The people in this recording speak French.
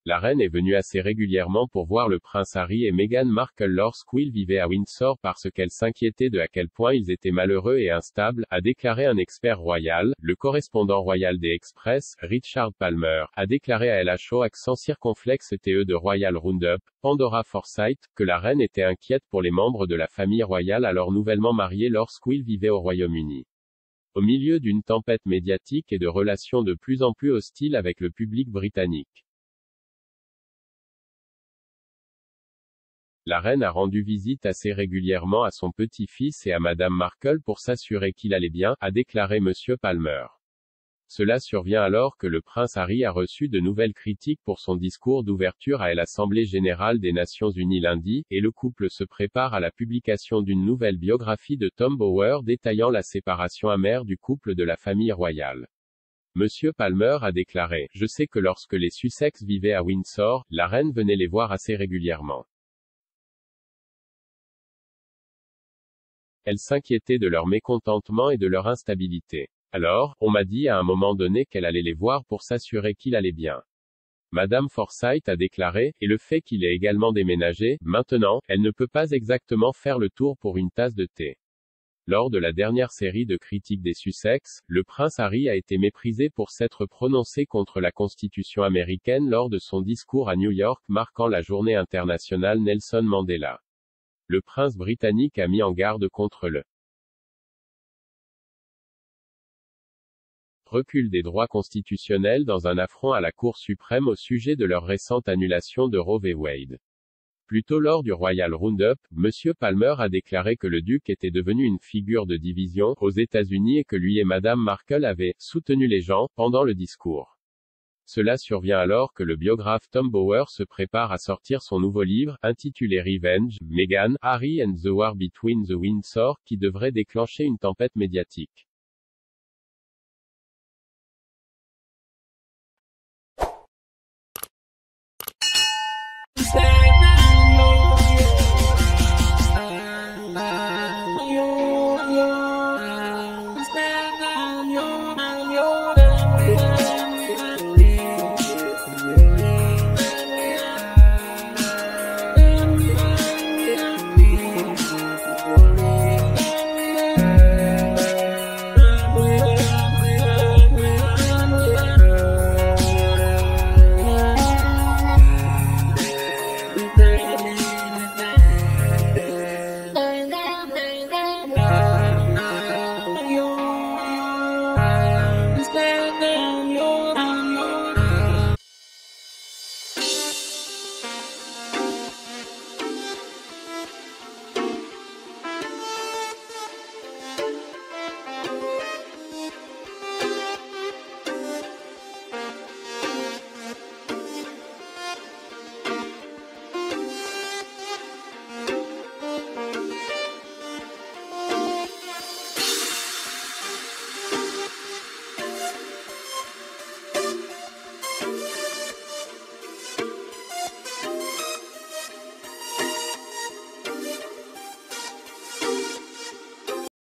La reine est venue assez régulièrement pour voir le prince Harry et Meghan Markle lorsqu'ils vivaient à Windsor parce qu'elle s'inquiétait de à quel point ils étaient malheureux et instables, a déclaré un expert royal. Le correspondant royal des Express, Richard Palmer, a déclaré à LHO accent circonflexe TE de Royal Roundup, Pandora Forsyth, que la reine était inquiète pour les membres de la famille royale alors nouvellement mariés lorsqu'ils vivaient au Royaume-Uni. Au milieu d'une tempête médiatique et de relations de plus en plus hostiles avec le public britannique. La reine a rendu visite assez régulièrement à son petit-fils et à Madame Markle pour s'assurer qu'il allait bien, a déclaré Monsieur Palmer. Cela survient alors que le prince Harry a reçu de nouvelles critiques pour son discours d'ouverture à l'Assemblée générale des Nations unies lundi, et le couple se prépare à la publication d'une nouvelle biographie de Tom Bower détaillant la séparation amère du couple de la famille royale. Monsieur Palmer a déclaré: « Je sais que lorsque les Sussex vivaient à Windsor, la reine venait les voir assez régulièrement. Elle s'inquiétait de leur mécontentement et de leur instabilité. Alors, on m'a dit à un moment donné qu'elle allait les voir pour s'assurer qu'il allait bien. » Madame Forsyth a déclaré, et le fait qu'il ait également déménagé, maintenant, elle ne peut pas exactement faire le tour pour une tasse de thé. Lors de la dernière série de critiques des Sussex, le prince Harry a été méprisé pour s'être prononcé contre la Constitution américaine lors de son discours à New York marquant la journée internationale Nelson Mandela. Le prince britannique a mis en garde contre le recul des droits constitutionnels dans un affront à la Cour suprême au sujet de leur récente annulation de Roe v. Wade. Plus tôt lors du Royal Roundup, Monsieur Palmer a déclaré que le duc était devenu une figure de division aux États-Unis et que lui et Madame Markle avaient soutenu les gens pendant le discours. Cela survient alors que le biographe Tom Bower se prépare à sortir son nouveau livre, intitulé Revenge, Meghan, Harry and the War Between the Windsor, qui devrait déclencher une tempête médiatique.